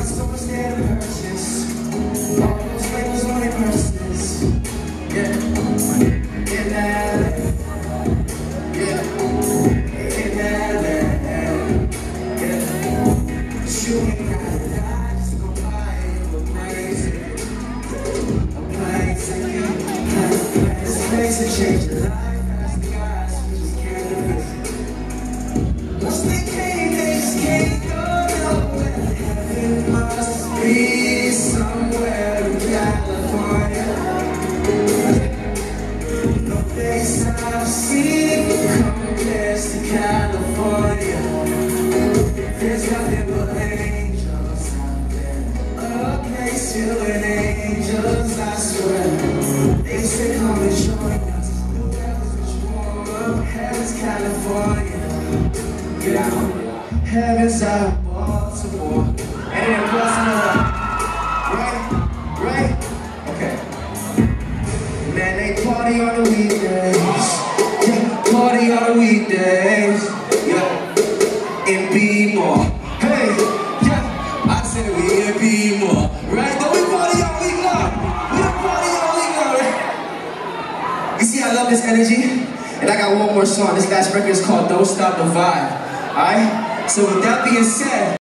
got so much there to purchase. All those labels on their purses. Yeah. In LA. Yeah. In LA. Yeah. Shooting out of die just to go buy a plane ticket. A plane ticket. It's a place to change your life. As the guys who just can't visit. Once they came, they just can't go nowhere. Heaven must be somewhere in California. No place I've seen compares to California. There's nothing but angels out there. A place filled with angels, I swear. They say come and join us. Whoever's what you want. Heaven's California. Get out. Heaven's out of Baltimore. And then plus another. Right? Okay. Man, they party on the weekdays. Yeah, party on the weekdays. Yeah, in Baltimore. Hey, yeah, I said we in Baltimore. Right? Don't we party all week long? We don't party all week long, right? You see, I love this energy. And I got one more song. This last record is called Don't Stop the Vibe. Alright? So with that being said,